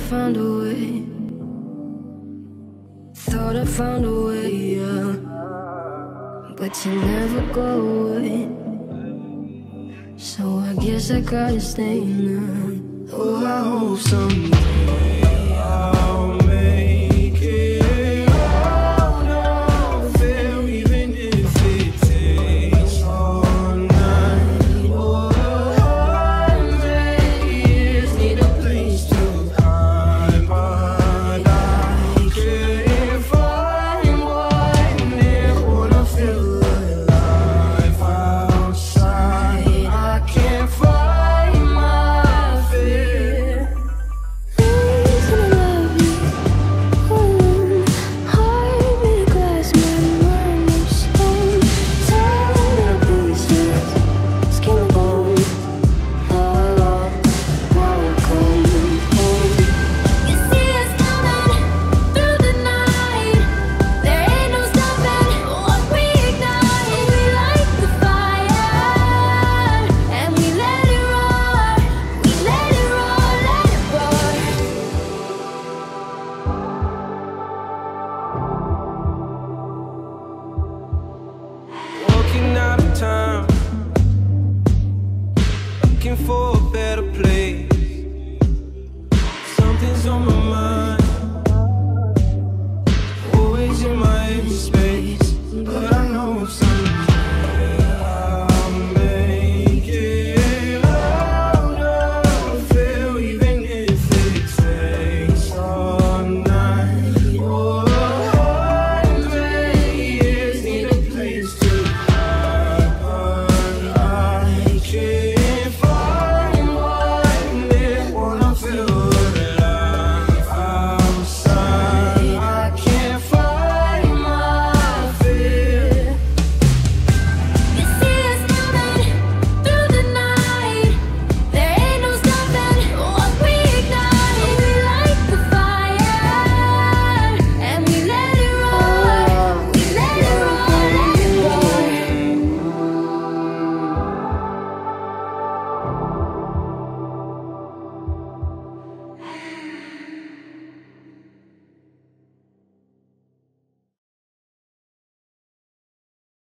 found a way. Thought I found a way, yeah. But you never go away. So I guess I gotta stay now. Oh, I hope someday I'll make it out of there, even if it takes all night. Oh, 100 years need a place to hide, but I can't find one there. Wanna feel alive outside. I can't find my fear. Losing a love you, heart made of glass, my mind of stone. Torn to pieces, skin and bone. Oh, welcome home. You see us coming through the night. There ain't no stopping what we ignite. We light the fire and we let it roar. We let it roar, let it roar. Walking out of town, looking for a better place. Something's on my mind, always in my empty space. But I know someday